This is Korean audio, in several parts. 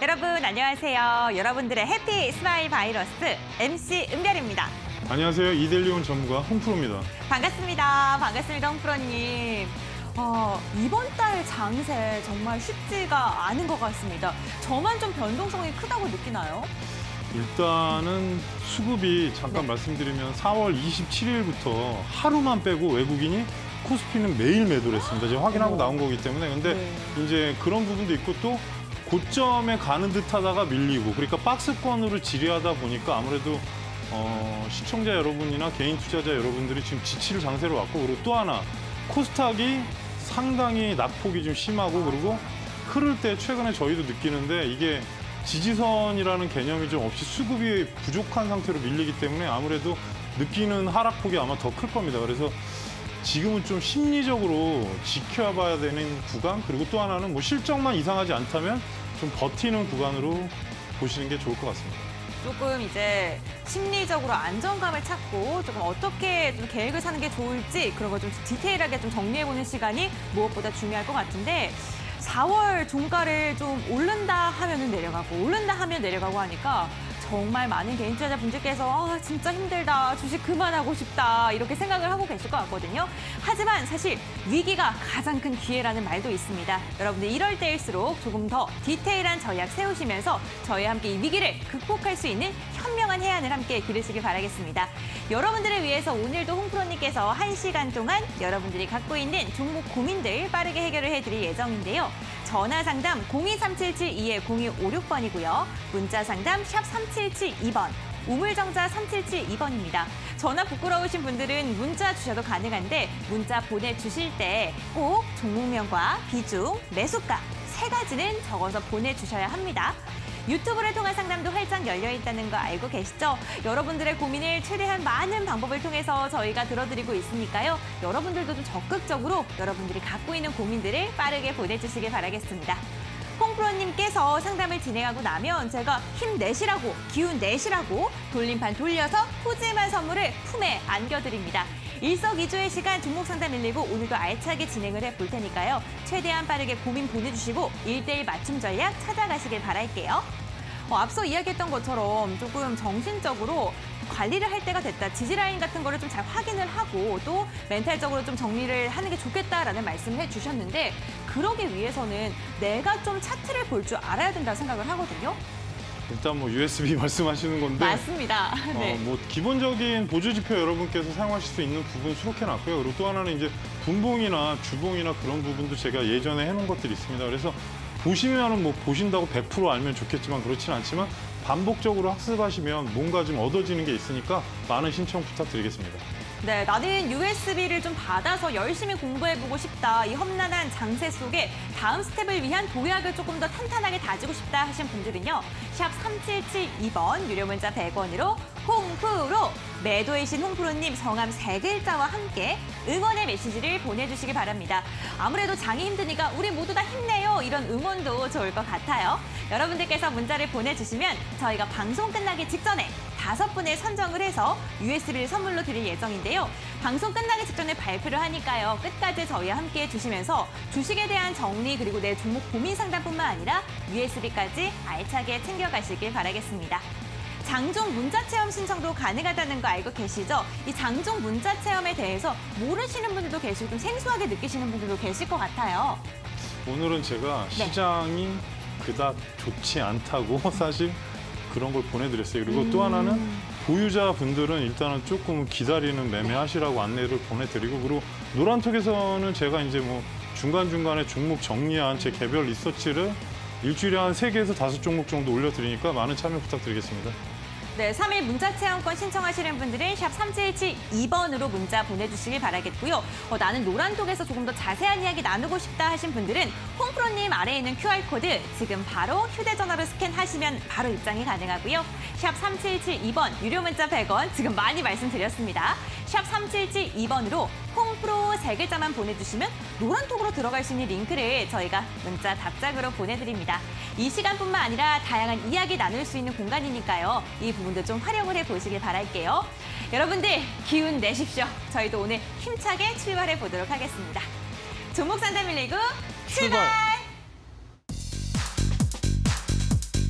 여러분 안녕하세요. 여러분들의 해피 스마일 바이러스 MC 은별입니다. 안녕하세요. 이델리온 전무가 홍프로입니다. 반갑습니다. 반갑습니다, 홍프로님. 이번 달 장세 정말 쉽지가 않은 것 같습니다. 저만 좀 변동성이 크다고 느끼나요? 일단은 수급이 잠깐 말씀드리면 4월 27일부터 하루만 빼고 외국인이 코스피는 매일 매도를 했습니다. 지금 확인하고 나온 거기 때문에. 근데 이제 그런 부분도 있고 또 고점에 가는 듯 하다가 밀리고, 그러니까 박스권으로 지리하다 보니까 아무래도 시청자 여러분이나 개인 투자자 여러분들이 지금 지칠 장세로 왔고, 그리고 또 하나 코스닥이 상당히 낙폭이 좀 심하고, 그리고 흐를 때 최근에 저희도 느끼는데 이게 지지선이라는 개념이 좀 없이 수급이 부족한 상태로 밀리기 때문에 아무래도 느끼는 하락폭이 아마 더 클 겁니다. 그래서 지금은 좀 심리적으로 지켜봐야 되는 구간, 그리고 또 하나는 뭐 실적만 이상하지 않다면 좀 버티는 구간으로 보시는 게 좋을 것 같습니다. 조금 이제 심리적으로 안정감을 찾고 조금 어떻게 좀 계획을 사는 게 좋을지 그런 걸 좀 디테일하게 좀 정리해보는 시간이 무엇보다 중요할 것 같은데, 4월 종가를 좀 오른다 하면은 내려가고 오른다 하면 내려가고 하니까 정말 많은 개인 투자자분들께서 진짜 힘들다, 주식 그만하고 싶다 이렇게 생각을 하고 계실 것 같거든요. 하지만 사실 위기가 가장 큰 기회라는 말도 있습니다. 여러분들 이럴 때일수록 조금 더 디테일한 전략 세우시면서 저희와 함께 이 위기를 극복할 수 있는 현명한 해안을 함께 기르시길 바라겠습니다. 여러분들을 위해서 오늘도 홍프로님께서 1시간 동안 여러분들이 갖고 있는 종목 고민들 빠르게 해결을 해드릴 예정인데요. 전화 상담 023772-0256번이고요. 문자 상담 샵 3772번, 우물정자 3772번입니다. 전화 부끄러우신 분들은 문자 주셔도 가능한데 문자 보내주실 때 꼭 종목명과 비중, 매수가 3가지는 적어서 보내주셔야 합니다. 유튜브를 통한 상담도 활짝 열려있다는 거 알고 계시죠? 여러분들의 고민을 최대한 많은 방법을 통해서 저희가 들어드리고 있으니까요. 여러분들도 좀 적극적으로 여러분들이 갖고 있는 고민들을 빠르게 보내주시길 바라겠습니다. 홍프로님께서 상담을 진행하고 나면 제가 힘내시라고, 기운 내시라고 돌림판 돌려서 푸짐한 선물을 품에 안겨드립니다. 일석이조의 시간 종목 상담 119 오늘도 알차게 진행을 해볼 테니까요. 최대한 빠르게 고민 보내주시고 1:1 맞춤 전략 찾아가시길 바랄게요. 앞서 이야기했던 것처럼 조금 정신적으로 관리를 할 때가 됐다. 지지라인 같은 거를 좀 잘 확인을 하고 또 멘탈적으로 좀 정리를 하는 게 좋겠다라는 말씀을 해주셨는데, 그러기 위해서는 내가 좀 차트를 볼 줄 알아야 된다고 생각을 하거든요. 일단 뭐 USB 말씀하시는 건데 맞습니다. 네. 뭐 기본적인 보조지표 여러분께서 사용하실 수 있는 부분 수록해놨고요. 그리고 또 하나는 이제 분봉이나 주봉이나 그런 부분도 제가 예전에 해놓은 것들이 있습니다. 그래서 보시면은 뭐 보신다고 100% 알면 좋겠지만 그렇진 않지만 반복적으로 학습하시면 뭔가 좀 얻어지는 게 있으니까 많은 신청 부탁드리겠습니다. 네, 나는 USB를 좀 받아서 열심히 공부해보고 싶다. 이 험난한 장세 속에 다음 스텝을 위한 도약을 조금 더 탄탄하게 다지고 싶다 하신 분들은요. 샵 3772번 유료 문자 100원으로 홍프로, 매도이신 홍프로님 성함 3글자와 함께 응원의 메시지를 보내주시기 바랍니다. 아무래도 장이 힘드니까 우리 모두 다 힘내요. 이런 응원도 좋을 것 같아요. 여러분들께서 문자를 보내주시면 저희가 방송 끝나기 직전에 5분을 선정을 해서 USB를 선물로 드릴 예정인데요. 방송 끝나기 직전에 발표를 하니까요. 끝까지 저희와 함께 해주시면서 주식에 대한 정리 그리고 내 종목 고민 상담뿐만 아니라 USB까지 알차게 챙겨가시길 바라겠습니다. 장종 문자 체험 신청도 가능하다는 거 알고 계시죠? 이 장종 문자 체험에 대해서 모르시는 분들도 계시고 좀 생소하게 느끼시는 분들도 계실 것 같아요. 오늘은 제가 시장이 그닥 좋지 않다고 사실 그런 걸 보내드렸어요. 그리고 또 하나는 보유자분들은 일단은 조금 기다리는 매매하시라고 안내를 보내드리고, 그리고 노란톡에서는 제가 이제 뭐 중간중간에 종목 정리한 제 개별 리서치를 일주일에 한 3개에서 5종목 정도 올려드리니까 많은 참여 부탁드리겠습니다. 네, 3일 문자 체험권 신청하시는 분들은 샵 3772번으로 문자 보내주시길 바라겠고요. 나는 노란톡에서 조금 더 자세한 이야기 나누고 싶다 하신 분들은 홍프로님 아래에 있는 QR코드 지금 바로 휴대전화로 스캔하시면 바로 입장이 가능하고요. 샵 3772번 유료 문자 100원 지금 많이 말씀드렸습니다. 샵 3772번으로 홍프로 3글자만 보내주시면 노란톡으로 들어갈 수 있는 링크를 저희가 문자 답장으로 보내드립니다. 이 시간뿐만 아니라 다양한 이야기 나눌 수 있는 공간이니까요. 이 부분도 좀 활용을 해보시길 바랄게요. 여러분들 기운 내십시오. 저희도 오늘 힘차게 출발해 보도록 하겠습니다. 종목 상담 119 출발!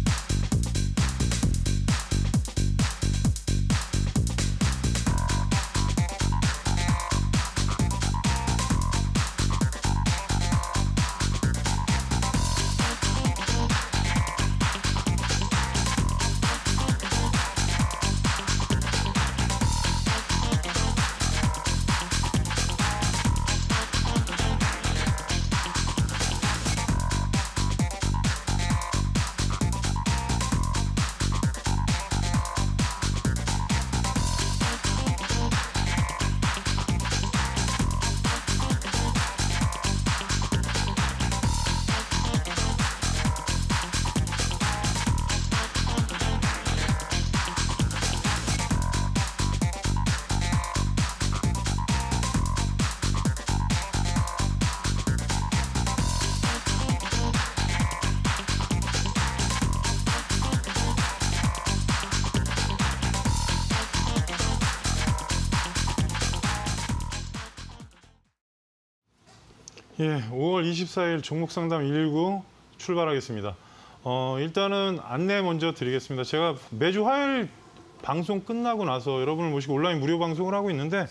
예, 5월 24일 종목 상담 119 출발하겠습니다. 일단은 안내 먼저 드리겠습니다. 제가 매주 화요일 방송 끝나고 나서 여러분을 모시고 온라인 무료 방송을 하고 있는데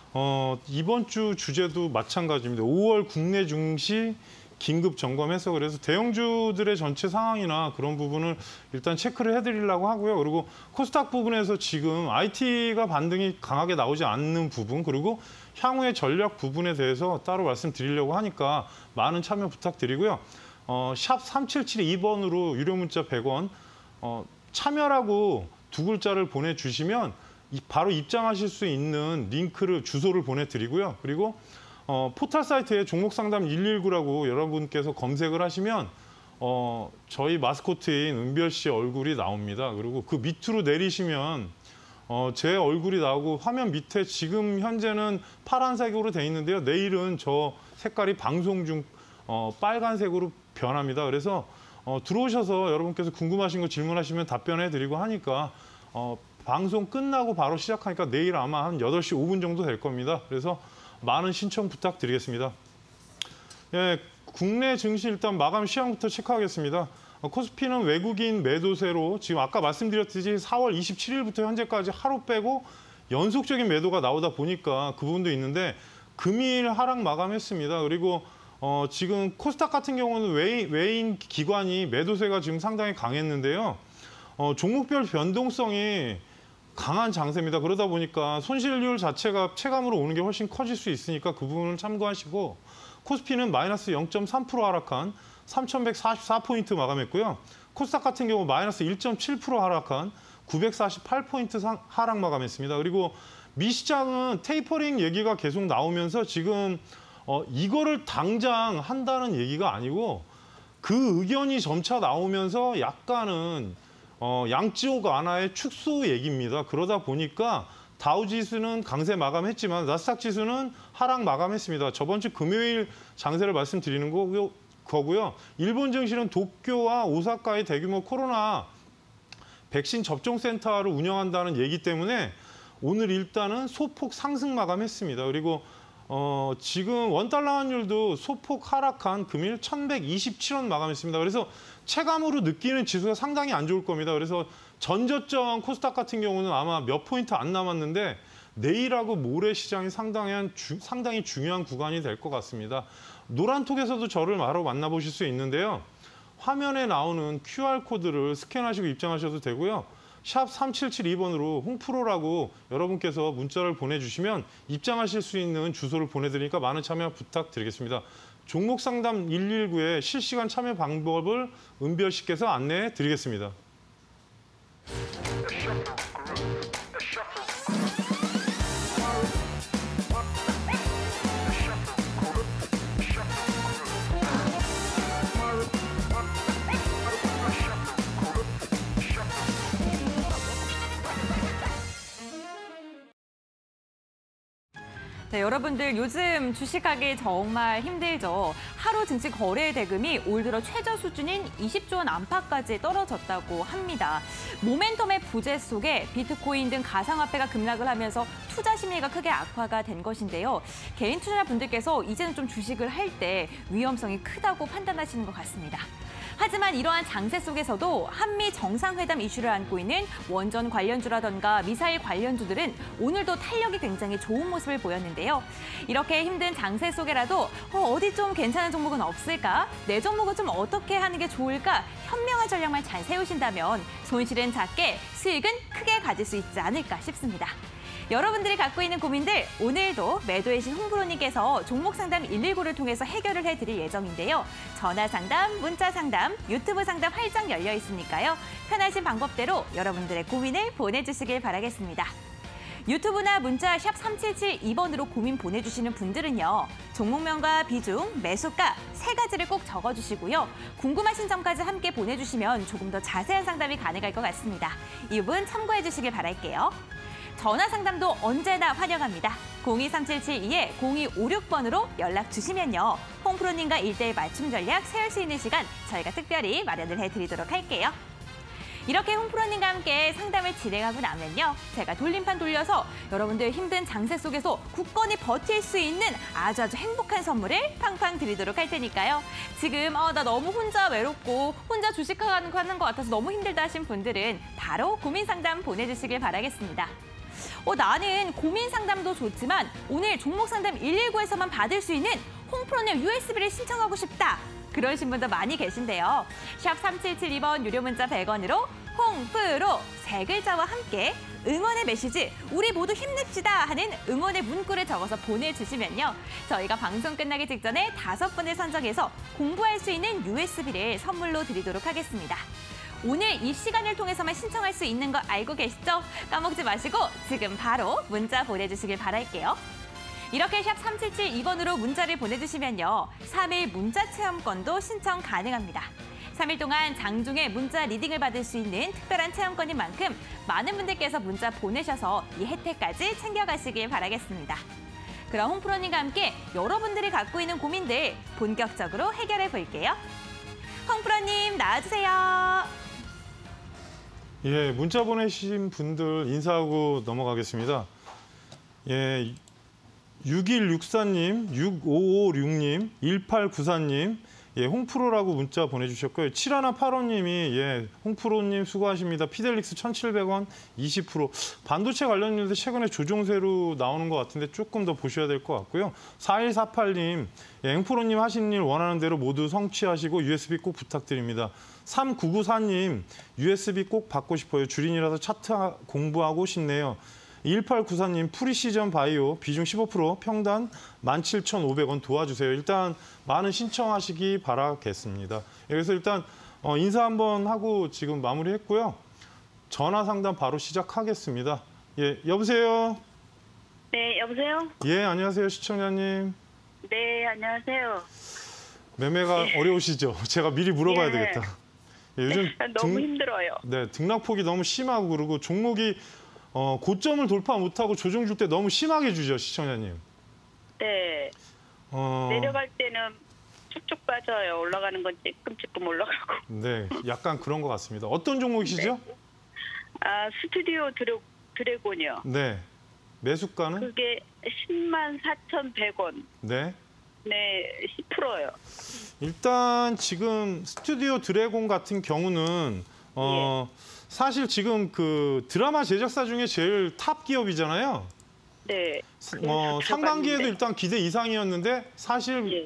이번 주 주제도 마찬가지입니다. 5월 국내 증시 긴급 점검해서 그래서 대형주들의 전체 상황이나 그런 부분을 일단 체크를 해드리려고 하고요. 그리고 코스닥 부분에서 지금 IT가 반등이 강하게 나오지 않는 부분 그리고 향후의 전략 부분에 대해서 따로 말씀드리려고 하니까 많은 참여 부탁드리고요. 샵 3772번으로 유료 문자 100원 참여라고 두 글자를 보내주시면 바로 입장하실 수 있는 링크를 주소를 보내드리고요. 그리고 포털 사이트에 종목 상담 119라고 여러분께서 검색을 하시면 저희 마스코트인 은별 씨 얼굴이 나옵니다. 그리고 그 밑으로 내리시면 제 얼굴이 나오고 화면 밑에 지금 현재는 파란색으로 돼 있는데요. 내일은 저 색깔이 방송 중 빨간색으로 변합니다. 그래서 들어오셔서 여러분께서 궁금하신 거 질문하시면 답변해 드리고 하니까 방송 끝나고 바로 시작하니까 내일 아마 한 8시 5분 정도 될 겁니다. 그래서 많은 신청 부탁드리겠습니다. 예, 국내 증시 일단 마감 시황부터 체크하겠습니다. 코스피는 외국인 매도세로 지금 아까 말씀드렸듯이 4월 27일부터 현재까지 하루 빼고 연속적인 매도가 나오다 보니까 그 부분도 있는데 금일 하락 마감했습니다. 그리고 지금 코스닥 같은 경우는 외인 기관이 매도세가 지금 상당히 강했는데요. 종목별 변동성이 강한 장세입니다. 그러다 보니까 손실률 자체가 체감으로 오는 게 훨씬 커질 수 있으니까 그 부분을 참고하시고 코스피는 마이너스 0.3% 하락한 3,144포인트 마감했고요. 코스닥 같은 경우 마이너스 1.7% 하락한 948포인트 하락 마감했습니다. 그리고 미시장은 테이퍼링 얘기가 계속 나오면서 지금 이거를 당장 한다는 얘기가 아니고 그 의견이 점차 나오면서 약간은 양지옥 완화의 축소 얘기입니다. 그러다 보니까 다우지수는 강세 마감했지만 나스닥 지수는 하락 마감했습니다. 저번 주 금요일 장세를 말씀드리는 거고요. 일본 증시는 도쿄와 오사카의 대규모 코로나 백신 접종센터를 운영한다는 얘기 때문에 오늘 일단은 소폭 상승 마감했습니다. 그리고 지금 원달러 환율도 소폭 하락한 금일 1,127원 마감했습니다. 그래서 체감으로 느끼는 지수가 상당히 안 좋을 겁니다. 그래서 전저점 코스닥 같은 경우는 아마 몇 포인트 안 남았는데 내일하고 모레 시장이 상당히 중요한 구간이 될 것 같습니다. 노란톡에서도 저를 바로 만나보실 수 있는데요. 화면에 나오는 QR코드를 스캔하시고 입장하셔도 되고요. 샵 3772번으로 홍프로라고 여러분께서 문자를 보내주시면 입장하실 수 있는 주소를 보내드리니까 많은 참여 부탁드리겠습니다. 종목 상담 119의 실시간 참여 방법을 은별 씨께서 안내해 드리겠습니다. 네, 여러분들 요즘 주식하기 정말 힘들죠. 하루 증시 거래 대금이 올 들어 최저 수준인 20조 원 안팎까지 떨어졌다고 합니다. 모멘텀의 부재 속에 비트코인 등 가상화폐가 급락을 하면서 투자 심리가 크게 악화가 된 것인데요. 개인 투자자분들께서 이제는 좀 주식을 할 때 위험성이 크다고 판단하시는 것 같습니다. 하지만 이러한 장세 속에서도 한미 정상회담 이슈를 안고 있는 원전 관련주라던가 미사일 관련주들은 오늘도 탄력이 굉장히 좋은 모습을 보였는데요. 이렇게 힘든 장세 속에라도 어디 좀 괜찮은 종목은 없을까? 내 종목은 좀 어떻게 하는 게 좋을까? 현명한 전략만 잘 세우신다면 손실은 작게, 수익은 크게 가질 수 있지 않을까 싶습니다. 여러분들이 갖고 있는 고민들 오늘도 매도의 신 홍프로님께서 종목 상담 119를 통해서 해결을 해드릴 예정인데요. 전화 상담, 문자 상담, 유튜브 상담 활짝 열려 있으니까요. 편하신 방법대로 여러분들의 고민을 보내주시길 바라겠습니다. 유튜브나 문자 샵 3772번으로 고민 보내주시는 분들은요. 종목명과 비중, 매수가 세 가지를 꼭 적어주시고요. 궁금하신 점까지 함께 보내주시면 조금 더 자세한 상담이 가능할 것 같습니다. 이 부분 참고해 주시길 바랄게요. 전화 상담도 언제나 환영합니다. 023772-0256번으로 연락 주시면요. 홍프로님과 1:1 맞춤 전략 세울 수 있는 시간 저희가 특별히 마련을 해드리도록 할게요. 이렇게 홍프로님과 함께 상담을 진행하고 나면요. 제가 돌림판 돌려서 여러분들 힘든 장세 속에서 굳건히 버틸 수 있는 아주 행복한 선물을 팡팡 드리도록 할 테니까요. 지금 나 너무 혼자 외롭고 혼자 주식하는 것 같아서 너무 힘들다 하신 분들은 바로 고민 상담 보내주시길 바라겠습니다. 나는 고민 상담도 좋지만 오늘 종목 상담 119에서만 받을 수 있는 홍프로님 USB를 신청하고 싶다. 그러신 분도 많이 계신데요. 샵 3772번 유료 문자 100원으로 홍프로 세 글자와 함께 응원의 메시지 우리 모두 힘냅시다 하는 응원의 문구를 적어서 보내주시면요. 저희가 방송 끝나기 직전에 5분을 선정해서 공부할 수 있는 USB를 선물로 드리도록 하겠습니다. 오늘 이 시간을 통해서만 신청할 수 있는 거 알고 계시죠? 까먹지 마시고 지금 바로 문자 보내주시길 바랄게요. 이렇게 샵 3772번으로 문자를 보내주시면요. 3일 문자 체험권도 신청 가능합니다. 3일 동안 장중에 문자 리딩을 받을 수 있는 특별한 체험권인 만큼 많은 분들께서 문자 보내셔서 이 혜택까지 챙겨가시길 바라겠습니다. 그럼 홍프로님과 함께 여러분들이 갖고 있는 고민들 본격적으로 해결해 볼게요. 홍프로님 나와주세요. 예, 문자 보내신 분들 인사하고 넘어가겠습니다. 예, 6164님, 6556님, 1894님, 예, 홍프로라고 문자 보내주셨고요. 7185님이 예, 홍프로님 수고하십니다. 피델릭스 1,700원 20%. 반도체 관련 뉴스 최근에 조종세로 나오는 것 같은데 조금 더 보셔야 될 것 같고요. 4148님, 예, 홍프로님 하신 일 원하는 대로 모두 성취하시고 USB 꼭 부탁드립니다. 3994님, USB 꼭 받고 싶어요. 주린이라서 차트 공부하고 싶네요. 1894님, 프리시전 바이오 비중 15% 평단 17,500원 도와주세요. 일단 많은 신청하시기 바라겠습니다. 그래서 일단 인사 한번 하고 지금 마무리했고요. 전화 상담 바로 시작하겠습니다. 예, 여보세요? 네, 여보세요? 예, 안녕하세요, 시청자님. 네, 안녕하세요. 매매가 어려우시죠? 제가 미리 물어봐야 되겠다. 예, 요즘 너무 힘들어요. 네, 등락폭이 너무 심하고 그리고 종목이 고점을 돌파 못하고 조정 줄 때 너무 심하게 주죠, 시청자님. 네. 내려갈 때는 쭉쭉 빠져요. 올라가는 건 찔끔찔끔 올라가고. 네, 약간 그런 것 같습니다. 어떤 종목이시죠? 네. 아, 스튜디오 드래곤이요. 네. 매수가는? 그게 104,100원. 네. 네, 10%요. 일단 지금 스튜디오 드래곤 같은 경우는 사실 지금 그 드라마 제작사 중에 제일 탑 기업이잖아요. 네. 상반기에도 일단 기대 이상이었는데 사실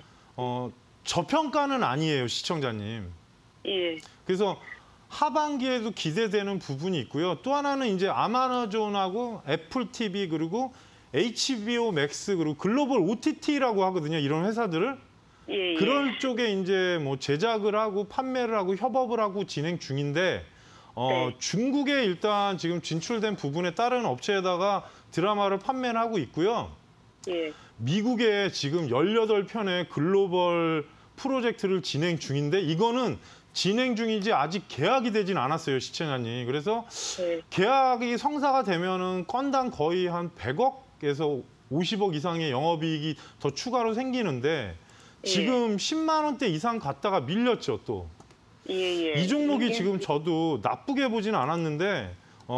저평가는 아니에요, 시청자님. 예. 그래서 하반기에도 기대되는 부분이 있고요. 또 하나는 이제 아마존하고 애플 TV 그리고 HBO 맥스 그리고 글로벌 OTT라고 하거든요. 이런 회사들을. 예. 그럴 쪽에 이제 뭐 제작을 하고 판매를 하고 협업을 하고 진행 중인데 네. 중국에 일단 지금 진출된 부분에 따른 업체에다가 드라마를 판매를 하고 있고요. 예. 미국에 지금 18편의 글로벌 프로젝트를 진행 중인데 이거는 진행 중이지 아직 계약이 되진 않았어요, 시청자님. 그래서 네. 계약이 성사가 되면은 건당 거의 한 100억에서 50억 이상의 영업이익이 더 추가로 생기는데 지금 10만 원대 이상 갔다가 밀렸죠, 또. 예. 이 종목이 지금 저도 나쁘게 보진 않았는데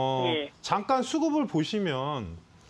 잠깐 수급을 보시면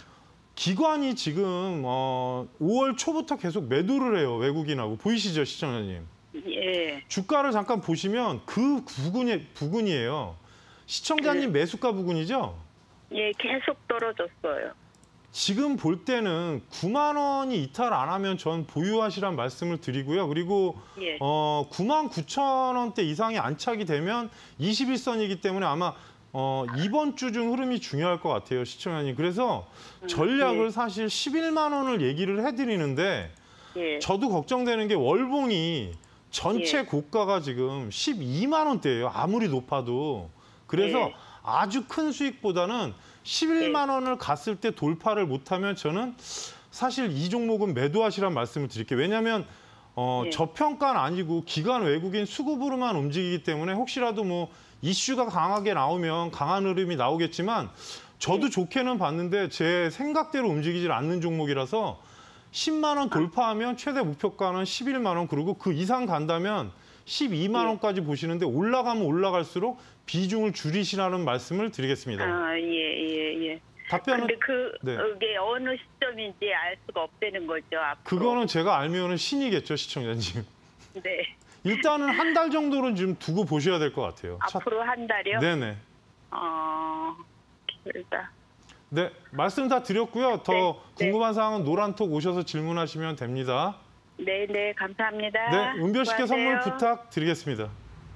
기관이 지금 5월 초부터 계속 매도를 해요, 외국인하고. 보이시죠, 시청자님? 예. 주가를 잠깐 보시면 그 부근이에요. 시청자님 매수가 부근이죠? 예, 계속 떨어졌어요. 지금 볼 때는 9만 원이 이탈 안 하면 전 보유하시란 말씀을 드리고요. 그리고 9만 9천 원대 이상의 안착이 되면 21선이기 때문에 아마 이번 주 중 흐름이 중요할 것 같아요, 시청자님. 그래서 전략을 사실 11만 원을 얘기를 해드리는데 저도 걱정되는 게 월봉이 전체 고가가 지금 12만 원대예요, 아무리 높아도. 그래서 아주 큰 수익보다는 11만 원을 갔을 때 돌파를 못하면 저는 사실 이 종목은 매도하시란 말씀을 드릴게요. 왜냐하면 저평가는 아니고 기관 외국인 수급으로만 움직이기 때문에 혹시라도 뭐 이슈가 강하게 나오면 강한 흐름이 나오겠지만 저도 좋게는 봤는데 제 생각대로 움직이질 않는 종목이라서 10만 원 돌파하면 최대 목표가는 11만 원 그리고 그 이상 간다면 12만 원까지 보시는데 올라가면 올라갈수록 비중을 줄이시라는 말씀을 드리겠습니다. 예. 답변은 근데 네. 그게 어느 시점인지 알 수가 없다는 거죠. 앞으로. 그거는 제가 알면은 신이겠죠, 시청자님. 네. 일단은 한 달 정도는 좀 두고 보셔야 될 것 같아요. 앞으로 한 달이요? 네네. 길다. 네, 말씀 다 드렸고요. 더 네. 궁금한 사항은 노란톡 오셔서 질문하시면 됩니다. 네, 감사합니다. 네, 은별 씨께 선물 수고하세요. 부탁드리겠습니다.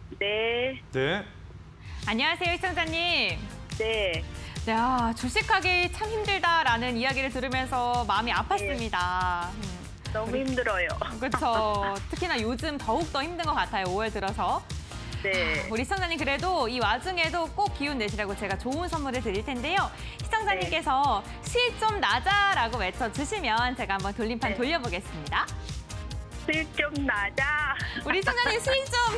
네. 네. 안녕하세요, 시청자님. 네. 야, 주식하기 참 힘들다라는 이야기를 들으면서 마음이 아팠습니다. 너무 힘들어요. 그렇죠. 특히나 요즘 더욱 더 힘든 것 같아요, 5월 들어서. 네. 우리 시청자님 그래도 이 와중에도 꼭 기운 내시라고 제가 좋은 선물을 드릴 텐데요. 시청자님께서 수익 좀 나자라고 외쳐주시면 제가 한번 돌림판 네. 돌려보겠습니다. 수익 좀 나자. 우리 시청자님 수익 좀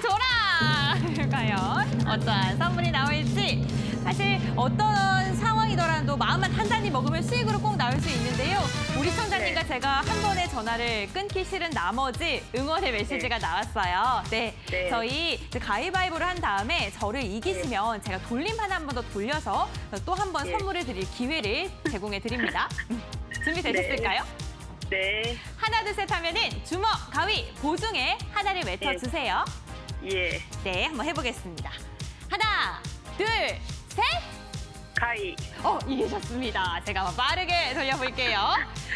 줘라! 과연 어떠한 선물이 나올지. 사실 어떤 상황이더라도 마음만 단단히 먹으면 수익으로 꼭 나올 수 있는데요. 우리 시청자님과 네. 제가 한 번의 전화를 끊기 싫은 나머지 응원의 메시지가 나왔어요. 네, 네. 저희 이제 가위바위보를 한 다음에 저를 이기시면 제가 돌림판 한 번 더 돌려서 또 한 번 네. 선물을 드릴 기회를 제공해 드립니다. 준비되셨을까요? 네. 하나, 둘, 셋 하면은 주먹, 가위, 보중에 하나를 외쳐주세요. 예. 네, 한번 해보겠습니다. 하나, 둘, 셋! 가위. 이기셨습니다. 제가 한번 빠르게 돌려볼게요.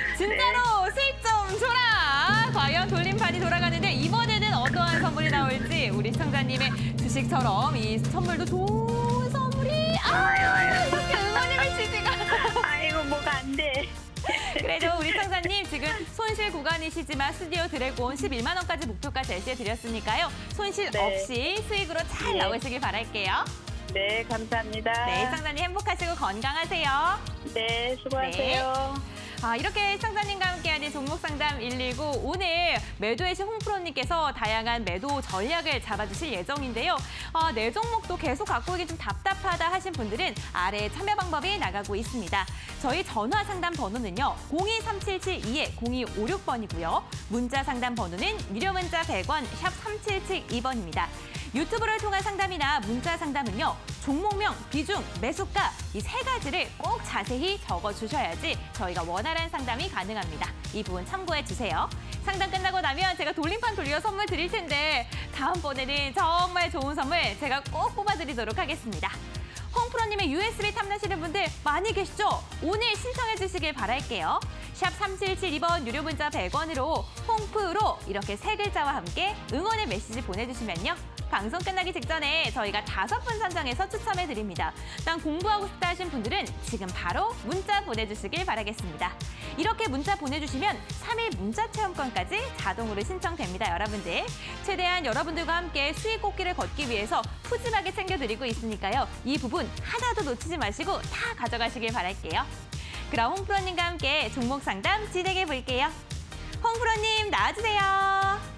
진짜로 수익 좀 줘라! 과연 돌림판이 돌아가는데 이번에는 어떠한 선물이 나올지 우리 시청자님의 주식처럼 이 선물도 좋은 선물이 이렇게 응원의 메시지가 아이고, 뭐가 안 돼. 그래도 우리 시청자님 지금 손실 구간이시지만 스튜디오 드래곤 11만 원까지 목표가 제시해드렸으니까요. 손실 네. 없이 수익으로 잘 네. 나오시길 바랄게요. 네, 감사합니다. 네, 시청자님 행복하시고 건강하세요. 네, 수고하세요. 이렇게 시청자님과 함께하는 종목상담 119 오늘 매도의 신 홍프로님께서 다양한 매도 전략을 잡아주실 예정인데요. 내 종목도 계속 갖고 오기 좀 답답하다 하신 분들은 아래 참여 방법이 나가고 있습니다. 저희 전화 상담 번호는요. 023772-0256번이고요. 문자 상담 번호는 유료 문자 100원, 샵 3772번입니다. 유튜브를 통한 상담이나 문자 상담은요. 종목명, 비중, 매수가 이 세 가지를 꼭 자세히 적어주셔야지 저희가 원활한 상담이 가능합니다. 이 부분 참고해 주세요. 상담 끝나고 나면 제가 돌림판 돌려 선물 드릴 텐데 다음번에는 정말 좋은 선물 제가 꼭 뽑아드리도록 하겠습니다. 홍프로님의 USB 탐나시는 분들 많이 계시죠? 오늘 신청해 주시길 바랄게요. 샵 3772번 유료 문자 100원으로 홍프로 이렇게 세 글자와 함께 응원의 메시지 보내주시면요. 방송 끝나기 직전에 저희가 5분 선정해서 추첨해 드립니다. 난 공부하고 싶다 하신 분들은 지금 바로 문자 보내주시길 바라겠습니다. 이렇게 문자 보내주시면 3일 문자 체험권까지 자동으로 신청됩니다, 여러분들. 최대한 여러분들과 함께 수익 꽃길을 걷기 위해서 푸짐하게 챙겨드리고 있으니까요. 이 부분 하나도 놓치지 마시고 다 가져가시길 바랄게요. 그럼 홍프로님과 함께 종목 상담 진행해 볼게요. 홍프로님 나와주세요.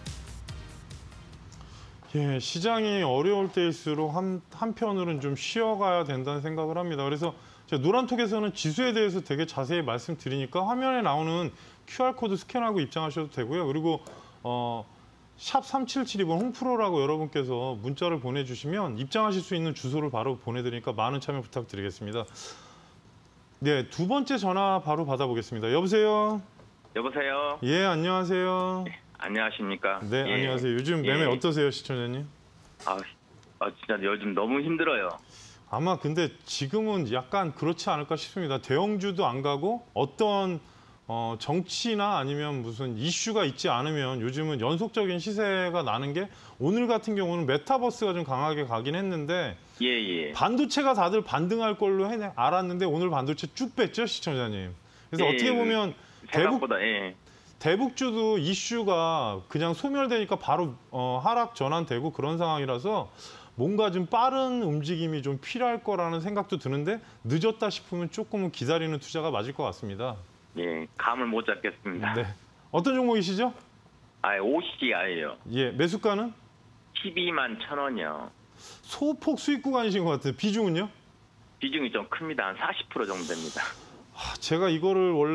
예, 시장이 어려울 때일수록 한편으로는 좀 쉬어가야 된다는 생각을 합니다. 그래서 제가 노란톡에서는 지수에 대해서 되게 자세히 말씀드리니까 화면에 나오는 QR코드 스캔하고 입장하셔도 되고요. 그리고 샵 3772번 홍프로라고 여러분께서 문자를 보내주시면 입장하실 수 있는 주소를 바로 보내드리니까 많은 참여 부탁드리겠습니다. 네, 두 번째 전화 바로 받아보겠습니다. 여보세요? 여보세요? 예, 안녕하세요. 안녕하십니까? 네, 예. 안녕하세요. 요즘 매매 어떠세요, 시청자님? 진짜 요즘 너무 힘들어요. 아마 근데 지금은 약간 그렇지 않을까 싶습니다. 대형주도 안 가고 어떤 정치나 아니면 무슨 이슈가 있지 않으면 요즘은 연속적인 시세가 나는 게 오늘 같은 경우는 메타버스가 좀 강하게 가긴 했는데 예. 반도체가 다들 반등할 걸로 알았는데 오늘 반도체 쭉 뺐죠, 시청자님. 그래서 예, 어떻게 보면 생각보다 대북주도 이슈가 그냥 소멸되니까 바로 하락 전환되고 그런 상황이라서 뭔가 좀 빠른 움직임이 좀 필요할 거라는 생각도 드는데 늦었다 싶으면 조금은 기다리는 투자가 맞을 것 같습니다. 예, 감을 못 잡겠습니다. 네. 어떤 종목이시죠? OCI예요. 예, 매수가는? 12만 1,000원이요. 소폭 수익 구간이신 것 같아요. 비중은요? 비중이 좀 큽니다. 한 40% 정도 됩니다. 제가 이거를 원래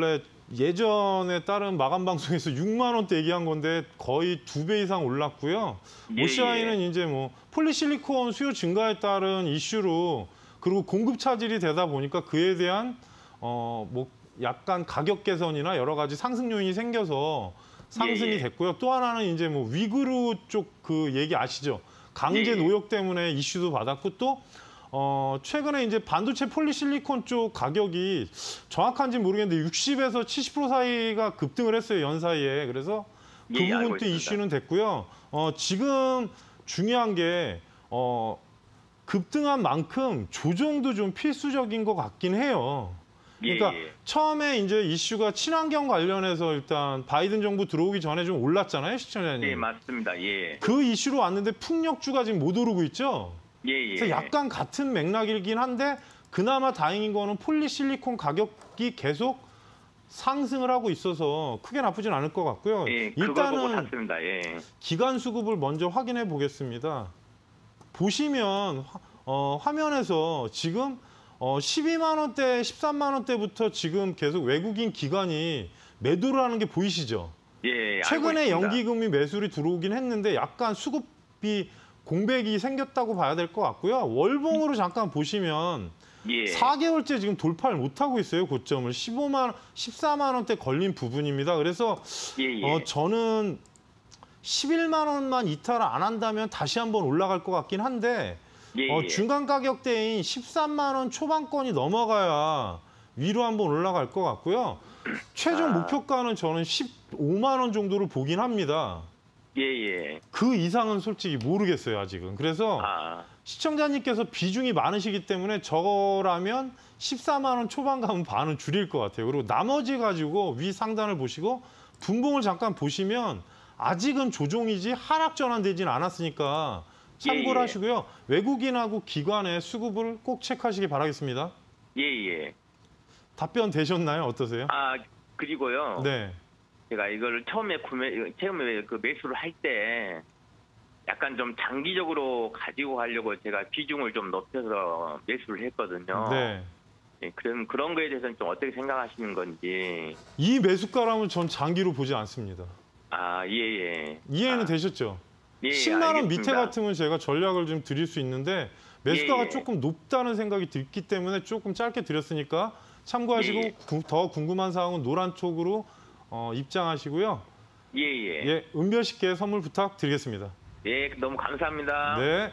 예전에 다른 마감 방송에서 6만 원대 얘기한 건데 거의 2배 이상 올랐고요. 예, OCI는 이제 뭐 폴리실리콘 수요 증가에 따른 이슈로 그리고 공급 차질이 되다 보니까 그에 대한 뭐 약간 가격 개선이나 여러 가지 상승 요인이 생겨서 상승이 예. 됐고요. 또 하나는 이제 뭐 위그루 쪽 그 얘기 아시죠? 강제 예. 노역 때문에 이슈도 받았고 또 최근에 이제 반도체 폴리실리콘 쪽 가격이 정확한지 모르겠는데 60에서 70% 사이가 급등을 했어요, 연 사이에. 그래서 그 예, 알고 부분도 있습니다. 이슈는 됐고요. 지금 중요한 게 급등한 만큼 조정도 좀 필수적인 것 같긴 해요. 그러니까 예, 예. 처음에 이제 이슈가 친환경 관련해서 일단 바이든 정부 들어오기 전에 좀 올랐잖아요, 시청자님. 예, 맞습니다. 예. 그 이슈로 왔는데 풍력주가 지금 못 오르고 있죠. 예, 예. 그래서 약간 같은 맥락이긴 한데 그나마 다행인 거는 폴리실리콘 가격이 계속 상승을 하고 있어서 크게 나쁘진 않을 것 같고요. 예, 그거 보고 일단은 샀습니다. 예. 기간 수급을 먼저 확인해 보겠습니다. 보시면 화면에서 지금 12만 원대, 13만 원대부터 지금 계속 외국인 기관이 매도를 하는 게 보이시죠? 예, 알고 최근에 있습니다. 연기금이 매수를 들어오긴 했는데 약간 수급이 공백이 생겼다고 봐야 될 것 같고요. 월봉으로 잠깐 보시면 예. 4개월째 지금 돌파를 못하고 있어요. 고점을 14만 원대 걸린 부분입니다. 그래서 예, 예. 저는 11만 원만 이탈을 안 한다면 다시 한번 올라갈 것 같긴 한데 예, 예. 중간 가격대인 13만 원 초반권이 넘어가야 위로 한번 올라갈 것 같고요. 최종 목표가는 저는 15만 원 정도로 보긴 합니다. 예, 예. 그 이상은 솔직히 모르겠어요, 아직은. 그래서 시청자님께서 비중이 많으시기 때문에 저라면 14만 원 초반 가면 반은 줄일 것 같아요. 그리고 나머지 가지고 위 상단을 보시고 분봉을 잠깐 보시면 아직은 조종이지 하락 전환되진 않았으니까 참고를 예, 예. 하시고요. 외국인하고 기관의 수급을 꼭 체크하시기 바라겠습니다. 예, 예. 답변 되셨나요? 어떠세요? 그리고요. 네. 제가 이거를 처음에 그 매수를 할 때 약간 좀 장기적으로 가지고 가려고 제가 비중을 좀 높여서 매수를 했거든요. 네. 예, 그런 거에 대해서는 좀 어떻게 생각하시는 건지. 이 매수가라면 전 장기로 보지 않습니다. 예, 예. 이해는 되셨죠? 예, 10만 원 알겠습니다. 밑에 같으면 제가 전략을 좀 드릴 수 있는데 매수가가 예. 조금 높다는 생각이 들기 때문에 조금 짧게 드렸으니까 참고하시고 예. 더 궁금한 사항은 노란 쪽으로 입장하시고요. 예, 예. 예, 은별씨께 선물 부탁드리겠습니다. 예, 너무 감사합니다. 네.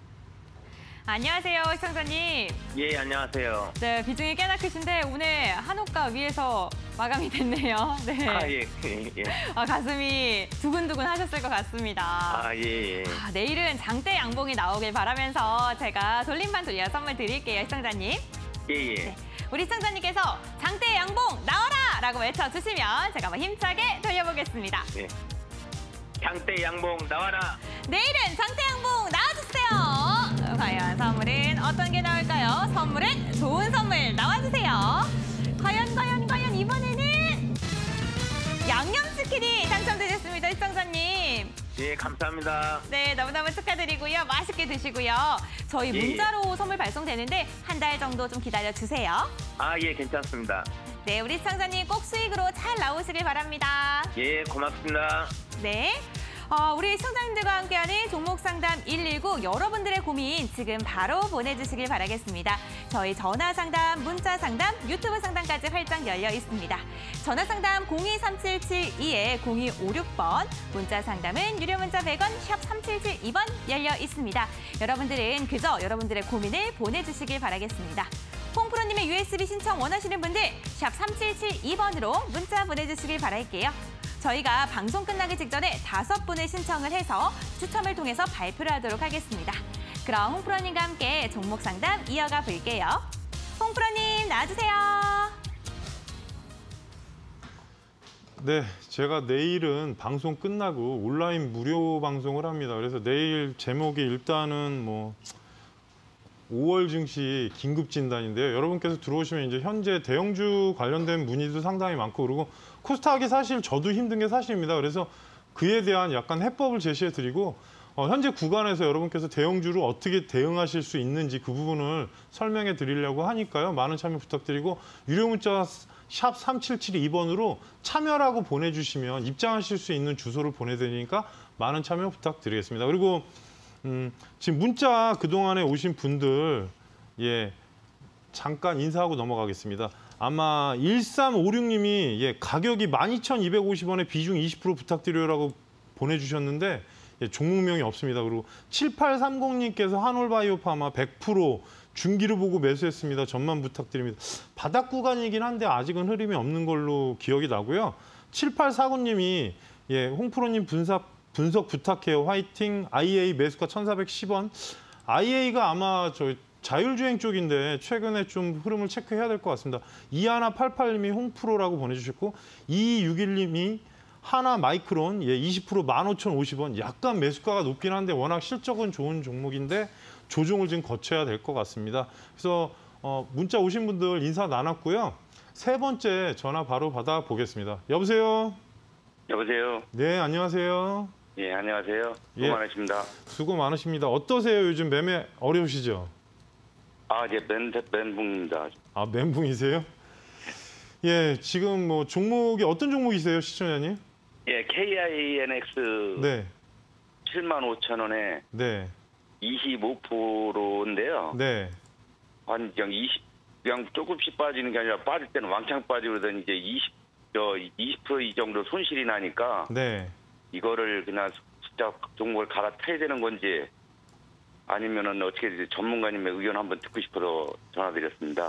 안녕하세요, 시청자님. 예, 안녕하세요. 네, 비중이 꽤나 크신데 오늘 한옥가 위에서 마감이 됐네요. 네. 예, 예, 예. 가슴이 두근두근 하셨을 것 같습니다. 예, 예. 내일은 장대 양봉이 나오길 바라면서 제가 돌림판 돌려 선물 드릴게요, 시청자님. 예, 예. 우리 시청자님께서 장대 양봉 나와라! 라고 외쳐주시면 제가 한번 힘차게 돌려보겠습니다. 예. 장대 양봉 나와라. 내일은 장대 양봉 나와주세요. 과연 선물은 어떤 게 나올까요? 선물은 좋은 선물 나와주세요. 과연 이번에는 양념치킨이 당첨되셨습니다, 시청자님. 예, 감사합니다. 네, 너무너무 축하드리고요. 맛있게 드시고요. 저희 예, 문자로 선물 발송되는데 한 달 정도 좀 기다려주세요. 예, 괜찮습니다. 네, 우리 시청자님 꼭 수익으로 잘 나오시길 바랍니다. 예, 고맙습니다. 네. 우리 시청자님들과 함께하는 종목상담 119 여러분들의 고민 지금 바로 보내주시길 바라겠습니다. 저희 전화상담, 문자상담, 유튜브 상담까지 활짝 열려 있습니다. 전화상담 023772-0256번, 문자상담은 유료 문자 100원, 샵 3772번 열려 있습니다. 여러분들은 그저 여러분들의 고민을 보내주시길 바라겠습니다. 홍프로님의 USB 신청 원하시는 분들 샵 3772번으로 문자 보내주시길 바랄게요. 저희가 방송 끝나기 직전에 5분을 신청을 해서 추첨을 통해서 발표를 하도록 하겠습니다. 그럼 홍프로님과 함께 종목 상담 이어가 볼게요. 홍프로님 나와주세요. 네, 제가 내일은 방송 끝나고 온라인 무료 방송을 합니다. 그래서 내일 제목이 일단은 5월 증시 긴급 진단인데요. 여러분께서 들어오시면 이제 현재 대형주 관련된 문의도 상당히 많고 그리고 코스닥이 사실 저도 힘든 게 사실입니다. 그래서 그에 대한 약간 해법을 제시해 드리고 현재 구간에서 여러분께서 대형주를 어떻게 대응하실 수 있는지 그 부분을 설명해 드리려고 하니까요. 많은 참여 부탁드리고 유료 문자 샵 3772번으로 참여라고 보내주시면 입장하실 수 있는 주소를 보내드리니까 많은 참여 부탁드리겠습니다. 그리고 지금 문자 그동안에 오신 분들 잠깐 인사하고 넘어가겠습니다. 아마 1356님이 가격이 12,250원에 비중 20% 부탁드려요라고 보내주셨는데 종목명이 없습니다. 그리고 7830님께서 한올바이오파마 100% 중기를 보고 매수했습니다. 전만 부탁드립니다. 바닥 구간이긴 한데 아직은 흐름이 없는 걸로 기억이 나고요. 7849님이 홍프로님 분석 부탁해요. 화이팅. IA 매수가 1,410원. IA가 아마 자율주행 쪽인데 최근에 좀 흐름을 체크해야 될 것 같습니다. 2188님이 홍프로라고 보내주셨고 2261님이 하나 마이크론 20% 15,050원. 약간 매수가가 높긴 한데 워낙 실적은 좋은 종목인데 조정을 지금 거쳐야 될 것 같습니다. 그래서 문자 오신 분들 인사 나눴고요. 세 번째 전화 바로 받아보겠습니다. 여보세요? 여보세요? 네, 안녕하세요. 예, 안녕하세요. 수고 많으십니다. 수고 많으십니다. 어떠세요? 요즘 매매 어려우시죠? 멘붕입니다. 아, 멘붕이세요? 지금 뭐 종목이 어떤 종목이세요, 시청자님? KINX 네. 75,000원에 네. 25%인데요. 네. 그냥 조금씩 빠지는 게 아니라 빠질 때는 왕창 빠지고 그러더니 이제 20% 이 정도 손실이 나니까 네. 이거를 그냥 숫자 종목을 갈아타야 되는 건지 아니면은 어떻게 전문가님의 의견 한번 듣고 싶어서 전화드렸습니다.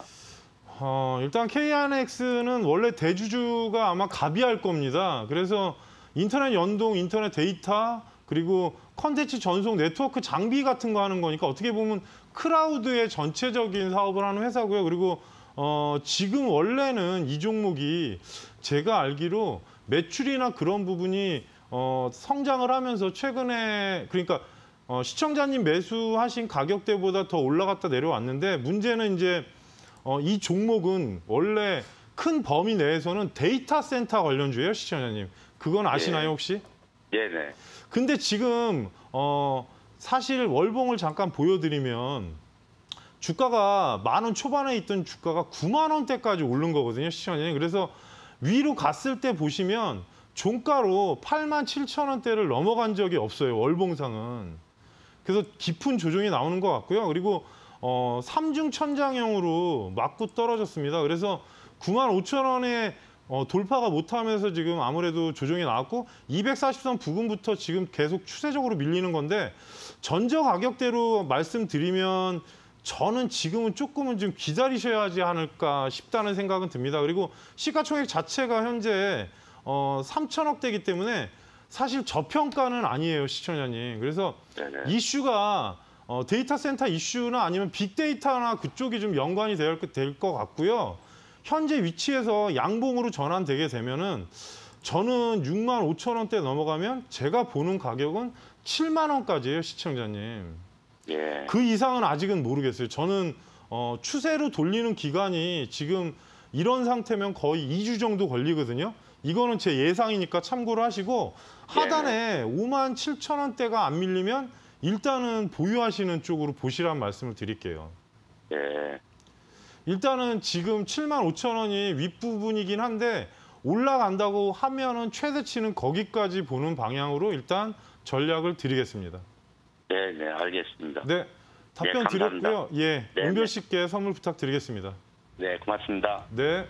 일단 KINX는 원래 대주주가 아마 갑이할 겁니다. 그래서 인터넷 연동, 인터넷 데이터, 그리고 컨텐츠 전송, 네트워크 장비 같은 거 하는 거니까 어떻게 보면 크라우드의 전체적인 사업을 하는 회사고요. 그리고 지금 원래는 이 종목이 제가 알기로 매출이나 그런 부분이 성장을 하면서 최근에 그러니까 시청자님 매수하신 가격대보다 더 올라갔다 내려왔는데 문제는 이제 이 종목은 원래 큰 범위 내에서는 데이터 센터 관련주예요, 시청자님. 그건 아시나요, 혹시? 네네. 근데 지금 사실 월봉을 잠깐 보여드리면 주가가 10,000원 초반에 있던 주가가 9만 원대까지 오른 거거든요, 시청자님. 그래서 위로 갔을 때 보시면 종가로 87,000원대를 넘어간 적이 없어요, 월봉상은. 그래서 깊은 조정이 나오는 것 같고요. 그리고 3중 천장형으로 맞고 떨어졌습니다. 그래서 95,000원에 돌파가 못하면서 지금 아무래도 조정이 나왔고 240선 부근부터 지금 계속 추세적으로 밀리는 건데 전저 가격대로 말씀드리면 저는 지금은 조금은 좀 기다리셔야 하지 않을까 싶다는 생각은 듭니다. 그리고 시가총액 자체가 현재 3천억대이기 때문에 사실 저평가는 아니에요, 시청자님. 그래서 네네. 이슈가 데이터 센터 이슈나 아니면 빅데이터나 그쪽이 좀 연관이 될 것 같고요. 현재 위치에서 양봉으로 전환되게 되면은 저는 65,000원대 넘어가면 제가 보는 가격은 7만 원까지예요, 시청자님. 예. 그 이상은 아직은 모르겠어요. 저는 추세로 돌리는 기간이 지금 이런 상태면 거의 2주 정도 걸리거든요. 이거는 제 예상이니까 참고를 하시고 하단에 57,000원대가 안 밀리면 일단은 보유하시는 쪽으로 보시라는 말씀을 드릴게요. 예. 일단은 지금 75,000원이 윗부분이긴 한데 올라간다고 하면은 최대치는 거기까지 보는 방향으로 일단 전략을 드리겠습니다. 네, 네, 알겠습니다. 네, 답변 드렸고요. 예, 네, 은별 씨께 선물 부탁드리겠습니다. 네, 고맙습니다. 네.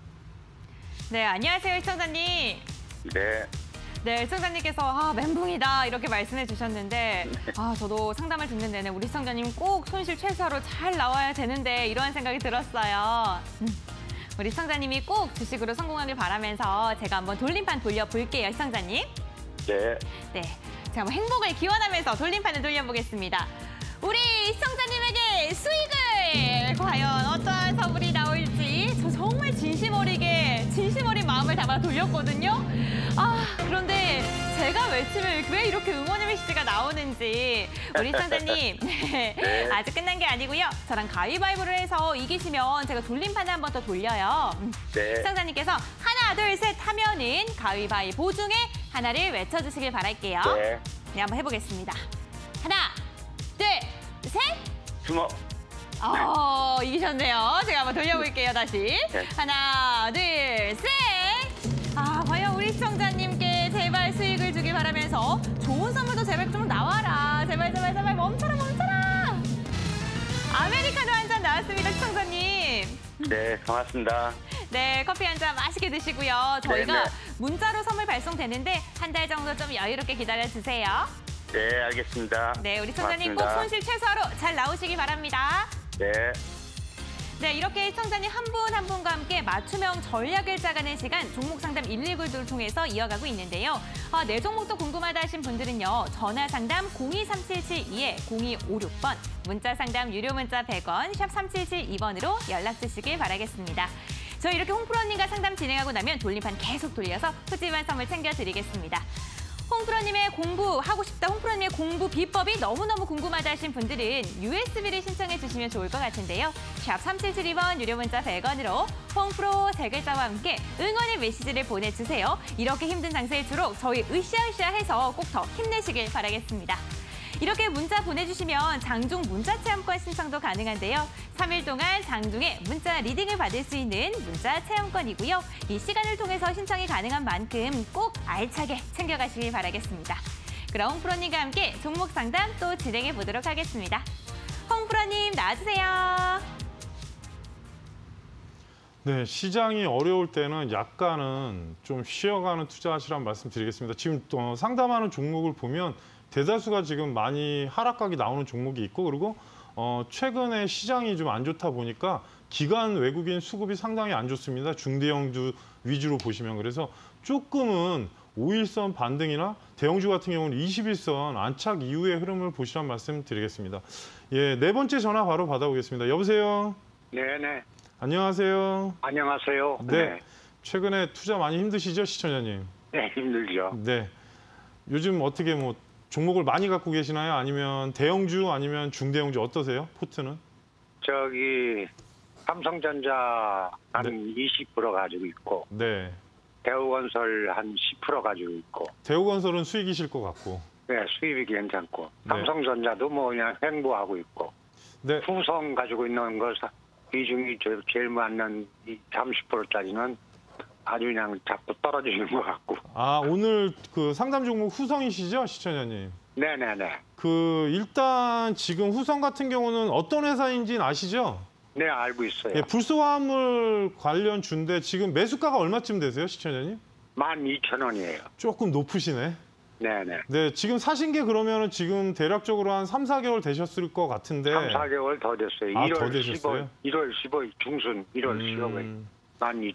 네, 안녕하세요, 시청자님. 네. 네, 시청자님께서 멘붕이다 이렇게 말씀해 주셨는데 저도 상담을 듣는 내내 우리 시청자님 꼭 손실 최소화로 잘 나와야 되는데 이런 생각이 들었어요. 우리 시청자님이 꼭 주식으로 성공하길 바라면서 제가 한번 돌림판 돌려볼게요, 시청자님. 네. 네, 제가 한번 행복을 기원하면서 돌림판을 돌려보겠습니다. 우리 시청자님에게 수익을 과연 어떠한 선물이 나올지 저 정말 진심 어린 마음을 담아 돌렸거든요. 그런데 제가 외치면 왜 이렇게 응원의 메시지가 나오는지 우리 시청자님 네. 아직 끝난 게 아니고요. 저랑 가위바위보를 해서 이기시면 제가 돌림판을 한 번 더 돌려요. 네. 시청자님께서 하나, 둘, 셋 하면은 가위바위보 중에 하나를 외쳐주시길 바랄게요. 네. 네, 한번 해보겠습니다. 하나, 둘, 셋. 주먹. 이기셨네요. 제가 한번 돌려볼게요, 다시. 네. 하나, 둘, 셋! 과연 우리 시청자님께 제발 수익을 주길 바라면서 좋은 선물도 제발 좀 나와라. 제발, 제발, 제발 멈춰라, 멈춰라! 아메리카노 한 잔 나왔습니다, 시청자님. 네, 고맙습니다. 네, 커피 한 잔 맛있게 드시고요. 저희가 네네. 문자로 선물 발송되는데 한 달 정도 좀 여유롭게 기다려주세요. 네, 알겠습니다. 네, 우리 시청자님 꼭 고맙습니다. 손실 최소화로 잘 나오시기 바랍니다. 네. 네, 이렇게 시청자님 한 분 한 분과 함께 맞춤형 전략을 짜가는 시간 종목 상담 119를 통해서 이어가고 있는데요. 내 종목도 궁금하다 하신 분들은요. 전화 상담 023772-0256번, 문자 상담 유료 문자 100원, 샵 3772번으로 연락 주시길 바라겠습니다. 저희 이렇게 홍프로님과 상담 진행하고 나면 돌림판 계속 돌려서 푸짐한 선물 챙겨드리겠습니다. 홍프로님의 공부하고 싶다, 홍프로님의 공부 비법이 너무너무 궁금하다 하신 분들은 USB를 신청해 주시면 좋을 것 같은데요. 샵 3772번 유료 문자 100원으로 홍프로 세 글자와 함께 응원의 메시지를 보내주세요. 이렇게 힘든 장세일수록 저희 으쌰으쌰해서 꼭 더 힘내시길 바라겠습니다. 이렇게 문자 보내주시면 장중 문자 체험권 신청도 가능한데요. 3일 동안 장중에 문자 리딩을 받을 수 있는 문자 체험권이고요. 이 시간을 통해서 신청이 가능한 만큼 꼭 알차게 챙겨가시길 바라겠습니다. 그럼 홍프로님과 함께 종목 상담 또 진행해 보도록 하겠습니다. 홍프로님 나와주세요. 네, 시장이 어려울 때는 약간은 좀 쉬어가는 투자하시라는 말씀 드리겠습니다. 지금 상담하는 종목을 보면 대다수가 지금 많이 하락각이 나오는 종목이 있고, 그리고 최근에 시장이 좀 안 좋다 보니까 기관 외국인 수급이 상당히 안 좋습니다. 중대형주 위주로 보시면. 그래서 조금은 5일선 반등이나 대형주 같은 경우는 21선 안착 이후의 흐름을 보시라는 말씀 드리겠습니다. 예, 네 번째 전화 바로 받아보겠습니다. 여보세요? 네네. 안녕하세요. 안녕하세요. 네. 최근에 투자 많이 힘드시죠, 시청자님? 네, 힘들죠. 네. 요즘 어떻게 뭐 종목을 많이 갖고 계시나요? 아니면 대형주 아니면 중대형주 어떠세요? 포트는? 저기 삼성전자 한 네. 20% 가지고 있고 네. 대우건설 한 10% 가지고 있고 대우건설은 수익이실 것 같고. 네, 수입이 괜찮고 네. 삼성전자도 뭐 그냥 횡보하고 있고 네. 후성 가지고 있는 거 비중이 제일 많는 이 30%짜리는 아주 그냥 자꾸 떨어지는 것 같고. 오늘 그 상담 종목 후성이시죠, 시청자님? 네네네. 일단 지금 후성 같은 경우는 어떤 회사인지는 아시죠? 네, 알고 있어요. 예, 불소화물 관련 주인데 지금 매수가가 얼마쯤 되세요, 시청자님? 12,000원이에요. 조금 높으시네. 네네. 네, 지금 사신 게 그러면은 지금 대략적으로 한 3, 4개월 되셨을 것 같은데. 3, 4개월 더 됐어요. 아, 1월 더 되셨어요? 1월 15일 중순 1월 15일 12,000원.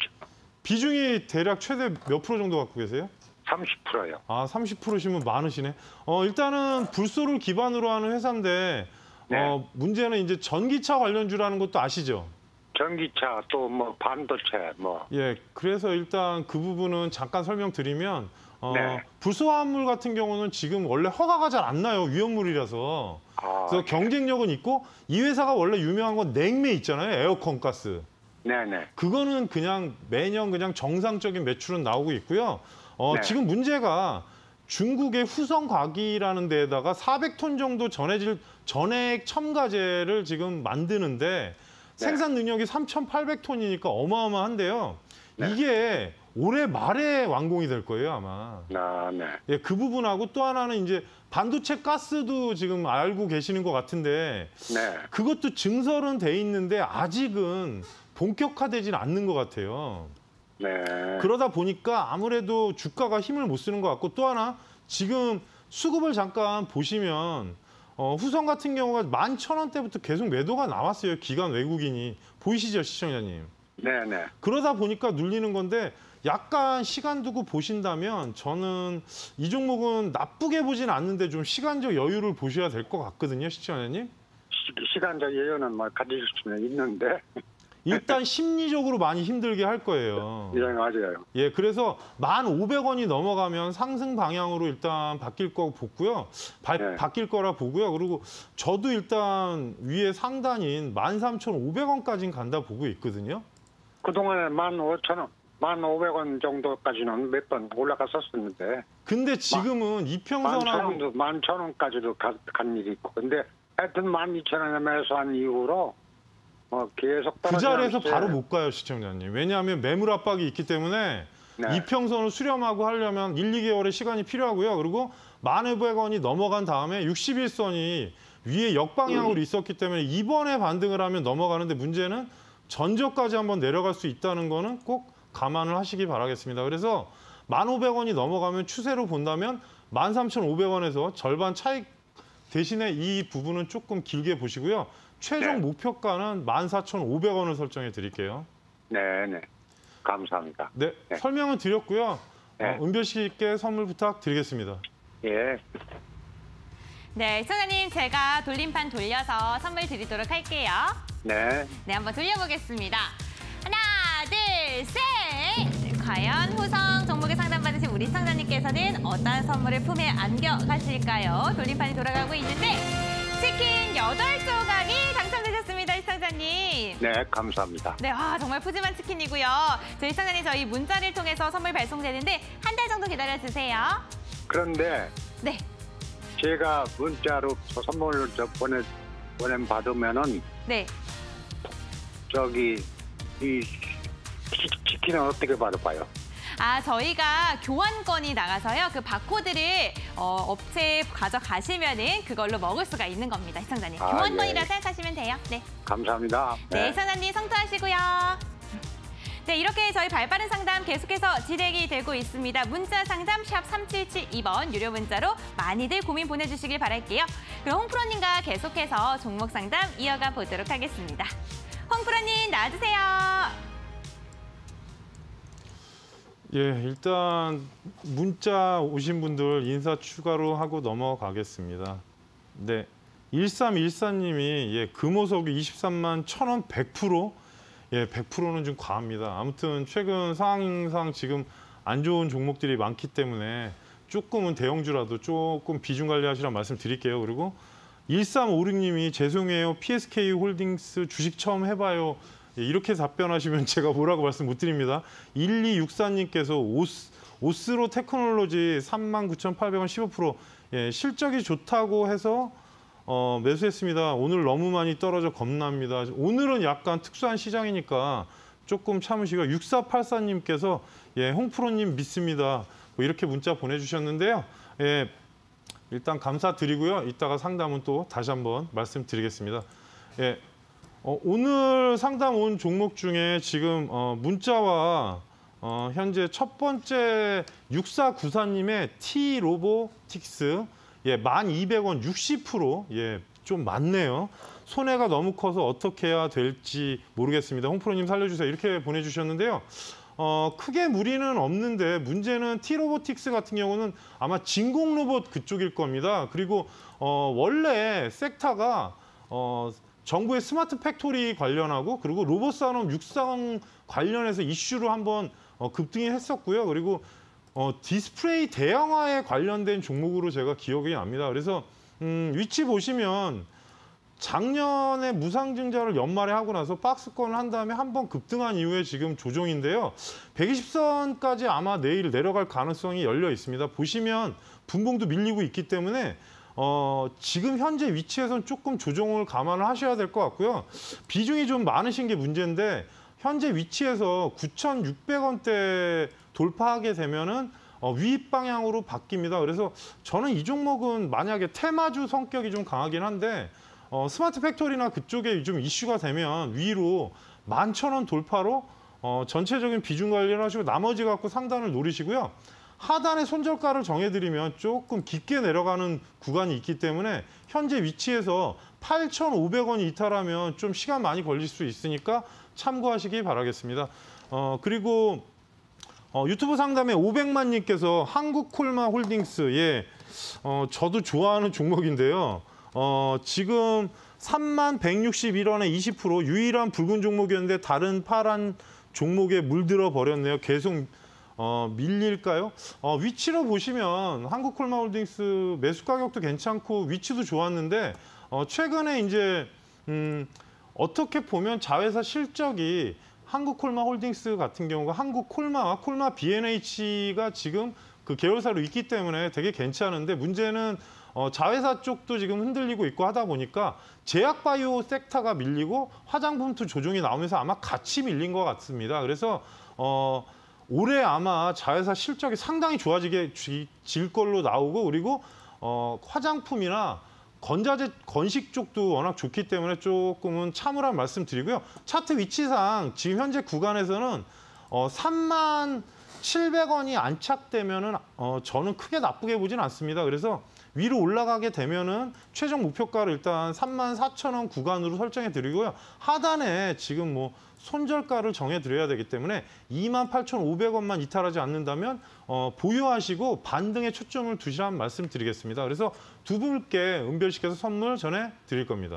비중이 대략 최대 몇 프로 정도 갖고 계세요? 30%요. 30%시면 많으시네. 일단은 불소를 기반으로 하는 회사인데 네. 문제는 이제 전기차 관련주라는 것도 아시죠? 전기차 또 뭐 반도체 뭐. 예, 그래서 일단 그 부분은 잠깐 설명드리면 네. 불소화물 같은 경우는 지금 원래 허가가 잘 안 나요. 위험물이라서. 그래서 경쟁력은 있고 이 회사가 원래 유명한 건 냉매 있잖아요. 에어컨 가스. 네네. 그거는 그냥 매년 그냥 정상적인 매출은 나오고 있고요. 네. 지금 문제가 중국의 후성과기라는 데에다가 400톤 정도 전액 첨가제를 지금 만드는데 생산 능력이 3,800톤이니까 어마어마한데요. 네. 이게 올해 말에 완공이 될 거예요, 아마. 네. 예, 그 부분하고 또 하나는 이제 반도체 가스도 지금 알고 계시는 것 같은데 네. 그것도 증설은 돼 있는데 아직은 본격화되지는 않는 것 같아요. 네. 그러다 보니까 아무래도 주가가 힘을 못 쓰는 것 같고 또 하나 지금 수급을 잠깐 보시면 후성 같은 경우가 11,000원대부터 계속 매도가 나왔어요. 기관 외국인이. 보이시죠, 시청자님? 네네. 그러다 보니까 눌리는 건데 약간 시간 두고 보신다면 저는 이 종목은 나쁘게 보진 않는데 좀 시간적 여유를 보셔야 될 것 같거든요, 시청자님. 시간적 여유는 뭐 가질 수는 있는데. 일단 심리적으로 많이 힘들게 할 거예요. 네, 맞아요. 예, 그래서 1,500원이 넘어가면 상승 방향으로 일단 바뀔 거 보고요. 네. 바뀔 거라 보고요. 그리고 저도 일단 위에 상단인 13,500원까지는 간다 보고 있거든요. 그동안에 15,000원, 1,500원 정도까지는 몇 번 올라갔었었는데. 근데 지금은 이평선하고 11,000원까지도 간 일이 있고. 근데 하여튼 12,000원에 매수한 이후로 계속 그 떨어지는 자리에서 시세. 바로 못 가요, 시청자님. 왜냐하면 매물 압박이 있기 때문에 네. 이평선을 수렴하고 하려면 1, 2개월의 시간이 필요하고요. 그리고 1,500원이 넘어간 다음에 61선이 위에 역방향으로 있었기 때문에 이번에 반등을 하면 넘어가는데 문제는 전저까지 한번 내려갈 수 있다는 거는 꼭 감안을 하시기 바라겠습니다. 그래서 1,500원이 넘어가면 추세로 본다면 13,500원에서 절반 차익 대신에 이 부분은 조금 길게 보시고요. 최종 네. 목표가는 14,500원을 설정해 드릴게요. 네, 감사합니다. 네, 네. 설명은 드렸고요. 네. 은별 씨께 선물 부탁드리겠습니다. 예. 네, 시청자님 제가 돌림판 돌려서 선물 드리도록 할게요. 네. 네, 한번 돌려보겠습니다. 하나, 둘, 셋! 과연 호성 종목에 상담받으신 우리 시청자님께서는 어떤 선물을 품에 안겨 가실까요? 돌림판이 돌아가고 있는데 치킨 8조각이 당첨되셨습니다, 시청자님. 네, 감사합니다. 네, 정말 푸짐한 치킨이고요. 저희 시청자님 저희 문자를 통해서 선물 발송되는데 한 달 정도 기다려주세요. 그런데 네. 제가 문자로 선물을 받으면은 네. 이 치킨은 어떻게 받아봐요? 저희가 교환권이 나가서요. 그 바코드를 업체에 가져가시면은 그걸로 먹을 수가 있는 겁니다, 시청자님. 교환권이라 예. 생각하시면 돼요. 네. 감사합니다. 네, 시청자님 성투하시고요. 네, 이렇게 저희 발빠른 상담 계속해서 진행이 되고 있습니다. 문자 상담 샵 3772번 유료 문자로 많이들 고민 보내주시길 바랄게요. 그럼 홍프로님과 계속해서 종목 상담 이어가 보도록 하겠습니다. 홍프로님 나와주세요. 예, 일단 문자 오신 분들 인사 추가로 하고 넘어가겠습니다. 네, 1314님이 금호석유 23만 1,000원 100%? 예, 100%는 좀 과합니다. 아무튼 최근 상황상 지금 안 좋은 종목들이 많기 때문에 조금은 대형주라도 조금 비중 관리하시라는 말씀 드릴게요. 그리고 1356님이 죄송해요. PSK 홀딩스 주식 처음 해봐요. 예, 이렇게 답변하시면 제가 뭐라고 말씀 못 드립니다. 1264님께서 오스로 테크놀로지 39,800원 15%. 예, 실적이 좋다고 해서 매수했습니다. 오늘 너무 많이 떨어져 겁납니다. 오늘은 약간 특수한 시장이니까 조금 참으시고 6484님께서 예, 홍프로님 믿습니다. 뭐 이렇게 문자 보내주셨는데요. 예, 일단 감사드리고요. 이따가 상담은 또 다시 한번 말씀드리겠습니다. 예, 오늘 상담 온 종목 중에 지금 문자와 현재 첫 번째 6494님의 T-로보틱스 예, 1200원 60%, 예, 좀 많네요. 손해가 너무 커서 어떻게 해야 될지 모르겠습니다. 홍프로님 살려주세요. 이렇게 보내주셨는데요. 크게 무리는 없는데 문제는 T-로보틱스 같은 경우는 아마 진공 로봇 그쪽일 겁니다. 그리고 원래 섹터가 정부의 스마트 팩토리 관련하고 그리고 로봇 산업 육성 관련해서 이슈로 한번 급등이 했었고요. 그리고 디스플레이 대형화에 관련된 종목으로 제가 기억이 납니다. 그래서 위치 보시면 작년에 무상증자를 연말에 하고 나서 박스권을 한 다음에 한번 급등한 이후에 지금 조정인데요. 120선까지 아마 내일 내려갈 가능성이 열려 있습니다. 보시면 분봉도 밀리고 있기 때문에 지금 현재 위치에서는 조금 조정을 감안을 하셔야 될 것 같고요. 비중이 좀 많으신 게 문제인데 현재 위치에서 9,600원대 돌파하게 되면은 위입 방향으로 바뀝니다. 그래서 저는 이 종목은 만약에 테마주 성격이 좀 강하긴 한데 스마트 팩토리나 그쪽에 좀 이슈가 되면 위로 11,000원 돌파로 전체적인 비중 관리를 하시고 나머지 갖고 상단을 노리시고요. 하단의 손절가를 정해드리면 조금 깊게 내려가는 구간이 있기 때문에 현재 위치에서 8,500원이 이탈하면 좀 시간 많이 걸릴 수 있으니까 참고하시기 바라겠습니다. 그리고 유튜브 상담에 500만님께서 한국콜마 홀딩스, 예, 저도 좋아하는 종목인데요. 지금 3161원에 20% 유일한 붉은 종목이었는데 다른 파란 종목에 물들어 버렸네요. 계속 밀릴까요? 위치로 보시면 한국콜마 홀딩스 매수 가격도 괜찮고 위치도 좋았는데 최근에 이제 어떻게 보면 자회사 실적이 한국콜마 홀딩스 같은 경우가 한국콜마와 콜마 B&H가 지금 그 계열사로 있기 때문에 되게 괜찮은데 문제는 자회사 쪽도 지금 흔들리고 있고 하다 보니까 제약바이오 섹터가 밀리고 화장품도 조정이 나오면서 아마 같이 밀린 것 같습니다. 그래서 올해 아마 자회사 실적이 상당히 좋아질 걸로 나오고, 그리고 화장품이나 건자재, 건식 쪽도 워낙 좋기 때문에 조금은 참으란 말씀 드리고요. 차트 위치상 지금 현재 구간에서는 37,000원이 안착되면은 저는 크게 나쁘게 보진 않습니다. 그래서 위로 올라가게 되면은 최종 목표가를 일단 34,000원 구간으로 설정해 드리고요. 하단에 지금 뭐 손절가를 정해 드려야 되기 때문에 28,500원만 이탈하지 않는다면 보유하시고 반등에 초점을 두시라는 말씀 드리겠습니다. 그래서 두 분께 은별식해서 선물 전해 드릴 겁니다.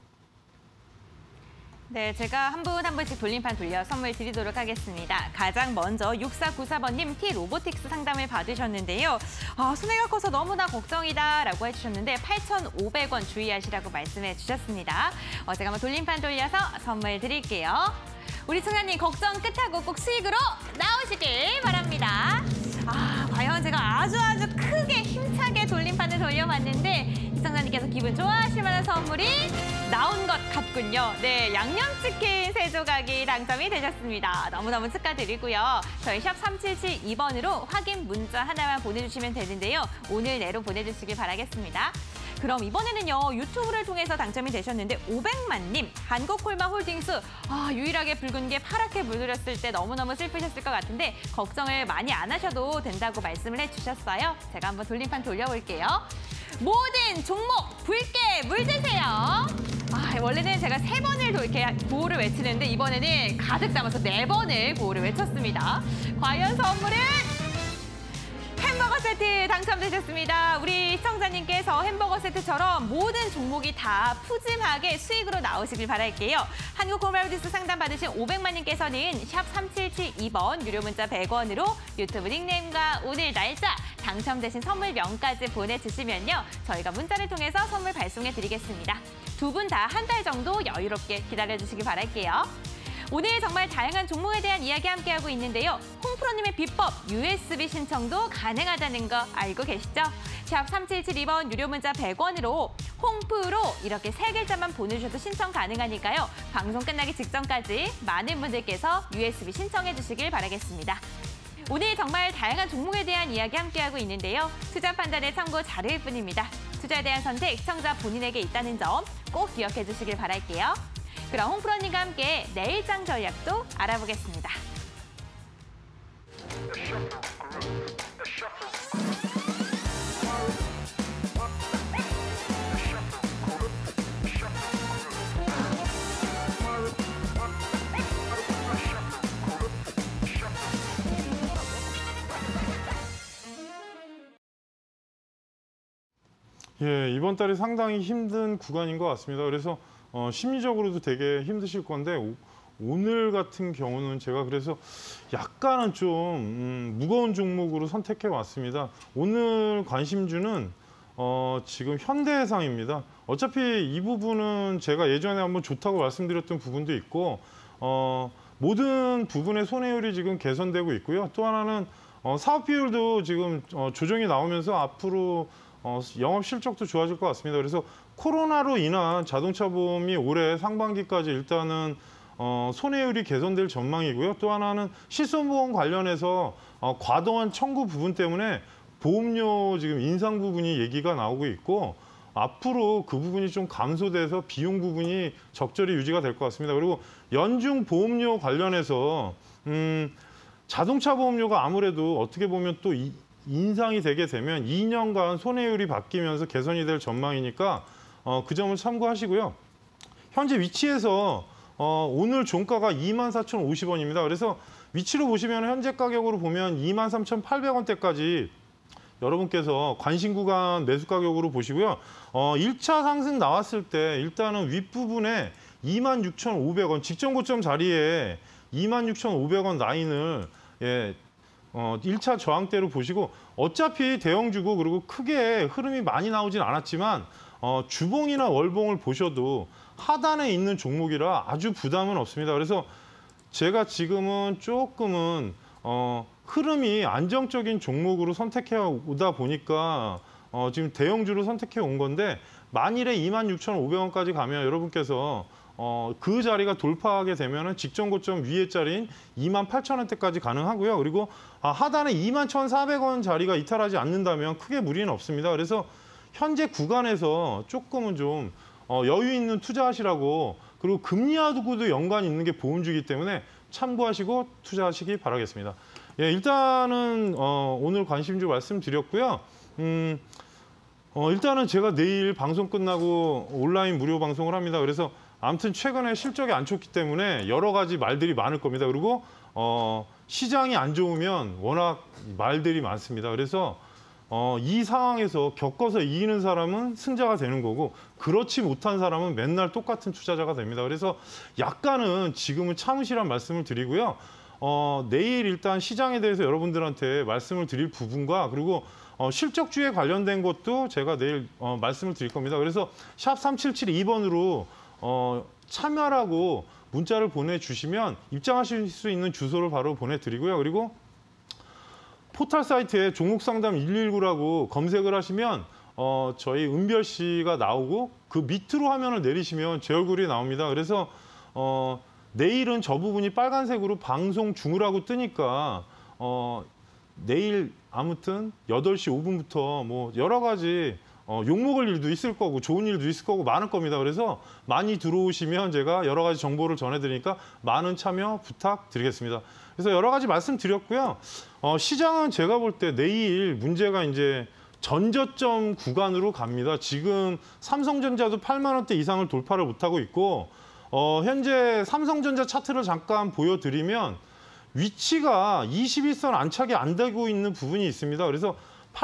네, 제가 한 분 한 분씩 돌림판 돌려 선물 드리도록 하겠습니다. 가장 먼저 6494번님 T-로보틱스 상담을 받으셨는데요. 손해가 커서 너무나 걱정이다라고 해주셨는데 8,500원 주의하시라고 말씀해 주셨습니다. 제가 한번 돌림판 돌려서 선물 드릴게요. 우리 청자님 걱정 끝하고 꼭 수익으로 나오시길 바랍니다. 과연 제가 아주 크게 힘차게 돌림판을 돌려봤는데 시청자님께서 기분 좋아하실 만한 선물이 나온 것 같군요. 네, 양념치킨 3조각이 당첨이 되셨습니다. 너무너무 축하드리고요. 저희 샵 3772번으로 확인 문자 하나만 보내주시면 되는데요. 오늘 내로 보내주시길 바라겠습니다. 그럼 이번에는요, 유튜브를 통해서 당첨이 되셨는데 500만님, 한국콜마홀딩스, 유일하게 붉은 게 파랗게 물들였을 때 너무너무 슬프셨을 것 같은데 걱정을 많이 안 하셔도 된다고 말씀을 해주셨어요. 제가 한번 돌림판 돌려볼게요. 모든 종목 붉게 물드세요. 원래는 제가 3번을 이렇게 구호를 외치는데 이번에는 가득 담아서 4번을 구호를 외쳤습니다. 과연 선물은 햄버거 세트 당첨되셨습니다. 우리 시청자님께서 햄버거 세트처럼 모든 종목이 다 푸짐하게 수익으로 나오시길 바랄게요. 한국콜마홀딩스 상담 받으신 500만님께서는 샵 3772번 유료 문자 100원으로 유튜브 닉네임과 오늘 날짜, 당첨되신 선물명까지 보내주시면요. 저희가 문자를 통해서 선물 발송해드리겠습니다. 두 분 다 한 달 정도 여유롭게 기다려주시기 바랄게요. 오늘 정말 다양한 종목에 대한 이야기 함께하고 있는데요. 홍프로님의 비법, USB 신청도 가능하다는 거 알고 계시죠? 샵 3772번 유료 문자 100원으로 홍프로 이렇게 3글자만 보내주셔도 신청 가능하니까요. 방송 끝나기 직전까지 많은 분들께서 USB 신청해 주시길 바라겠습니다. 오늘 정말 다양한 종목에 대한 이야기 함께하고 있는데요. 투자 판단의 참고 자료일 뿐입니다. 투자에 대한 선택, 시청자 본인에게 있다는 점 꼭 기억해 주시길 바랄게요. 그럼 홍프로님과 함께 내일장 전략도 알아보겠습니다. 예, 이번 달이 상당히 힘든 구간인 것 같습니다. 그래서 심리적으로도 되게 힘드실 건데 오늘 같은 경우는 제가 그래서 약간은 좀 무거운 종목으로 선택해 왔습니다. 오늘 관심주는 지금 현대해상입니다. 어차피 이 부분은 제가 예전에 한번 좋다고 말씀드렸던 부분도 있고 모든 부분의 손해율이 지금 개선되고 있고요. 또 하나는 사업 비율도 지금 조정이 나오면서 앞으로 영업 실적도 좋아질 것 같습니다. 그래서 코로나로 인한 자동차 보험이 올해 상반기까지 일단은 손해율이 개선될 전망이고요. 또 하나는 실손보험 관련해서 과도한 청구 부분 때문에 보험료 지금 인상 부분이 얘기가 나오고 있고 앞으로 그 부분이 좀 감소돼서 비용 부분이 적절히 유지가 될 것 같습니다. 그리고 연중 보험료 관련해서 자동차 보험료가 아무래도 어떻게 보면 또 인상이 되게 되면 2년간 손해율이 바뀌면서 개선이 될 전망이니까 그 점을 참고하시고요. 현재 위치에서 오늘 종가가 24,050원입니다. 그래서 위치로 보시면 현재 가격으로 보면 23,800원대까지 여러분께서 관심 구간 매수 가격으로 보시고요. 1차 상승 나왔을 때 일단은 윗부분에 26,500원 직전 고점 자리에 26,500원 라인을 1차 저항대로 보시고 어차피 대형주고 그리고 크게 흐름이 많이 나오진 않았지만 주봉이나 월봉을 보셔도 하단에 있는 종목이라 아주 부담은 없습니다. 그래서 제가 지금은 조금은 흐름이 안정적인 종목으로 선택해 오다 보니까 지금 대형주를 선택해 온 건데 만일에 26,500원까지 가면 여러분께서 그 자리가 돌파하게 되면은 직전 고점 위에 자리인 28,000원대까지 가능하고요. 그리고 하단에 21,400원 자리가 이탈하지 않는다면 크게 무리는 없습니다. 그래서 현재 구간에서 조금은 좀 여유 있는 투자하시라고, 그리고 금리하고도 연관이 있는 게 보험주이기 때문에 참고하시고 투자하시기 바라겠습니다. 예, 일단은 오늘 관심주 말씀드렸고요. 일단은 제가 내일 방송 끝나고 온라인 무료 방송을 합니다. 그래서 아무튼 최근에 실적이 안 좋기 때문에 여러 가지 말들이 많을 겁니다. 그리고 시장이 안 좋으면 워낙 말들이 많습니다. 그래서 이 상황에서 겪어서 이기는 사람은 승자가 되는 거고, 그렇지 못한 사람은 맨날 똑같은 투자자가 됩니다. 그래서 약간은 지금은 참으시란 말씀을 드리고요. 내일 일단 시장에 대해서 여러분들한테 말씀을 드릴 부분과, 그리고 실적주에 관련된 것도 제가 내일 말씀을 드릴 겁니다. 그래서 샵 3772번으로 참여하라고 문자를 보내주시면 입장하실 수 있는 주소를 바로 보내드리고요. 그리고 포털 사이트에 종목상담 119라고 검색을 하시면 저희 은별 씨가 나오고, 그 밑으로 화면을 내리시면 제 얼굴이 나옵니다. 그래서 내일은 저 부분이 빨간색으로 방송 중이라고 뜨니까 내일 아무튼 8시 5분부터 뭐 여러 가지 욕먹을 일도 있을 거고 좋은 일도 있을 거고 많을 겁니다. 그래서 많이 들어오시면 제가 여러 가지 정보를 전해드리니까 많은 참여 부탁드리겠습니다. 그래서 여러 가지 말씀드렸고요. 시장은 제가 볼 때 내일 문제가 이제 전저점 구간으로 갑니다. 지금 삼성전자도 8만 원대 이상을 돌파를 못하고 있고, 현재 삼성전자 차트를 잠깐 보여드리면 위치가 21선 안착이 안 되고 있는 부분이 있습니다. 그래서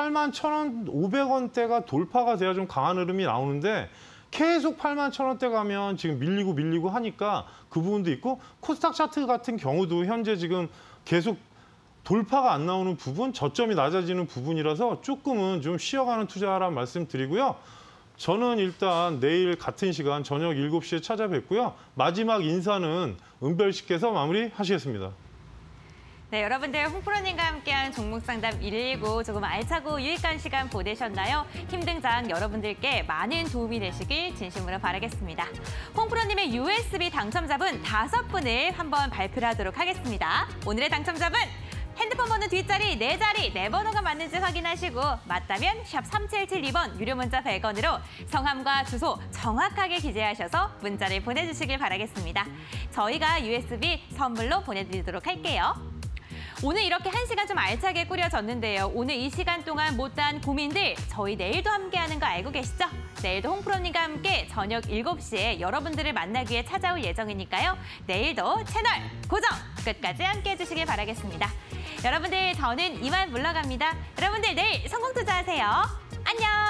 81,500원대가 돌파가 돼야 좀 강한 흐름이 나오는데, 계속 81,000원대 가면 지금 밀리고 하니까 그 부분도 있고, 코스닥 차트 같은 경우도 현재 지금 계속 돌파가 안 나오는 부분, 저점이 낮아지는 부분이라서 조금은 좀 쉬어가는 투자하라는 말씀 드리고요. 저는 일단 내일 같은 시간 저녁 7시에 찾아뵙고요. 마지막 인사는 은별 씨께서 마무리하시겠습니다. 네, 여러분들 홍프로님과 함께한 종목상담 119 조금 알차고 유익한 시간 보내셨나요? 힘든 장 여러분들께 많은 도움이 되시길 진심으로 바라겠습니다. 홍프로님의 USB 당첨자분 5분을 한번 발표를 하도록 하겠습니다. 오늘의 당첨자분 핸드폰 번호 뒷자리 4자리 4번호가 맞는지 확인하시고, 맞다면 샵 3772번 유료 문자 100원으로 성함과 주소 정확하게 기재하셔서 문자를 보내주시길 바라겠습니다. 저희가 USB 선물로 보내드리도록 할게요. 오늘 이렇게 1시간 좀 알차게 꾸려졌는데요. 오늘 이 시간 동안 못다한 고민들 저희 내일도 함께하는 거 알고 계시죠? 내일도 홍프로님과 함께 저녁 7시에 여러분들을 만나기 위해 찾아올 예정이니까요. 내일도 채널 고정 끝까지 함께해 주시길 바라겠습니다. 여러분들 저는 이만 물러갑니다. 여러분들 내일 성공 투자하세요. 안녕.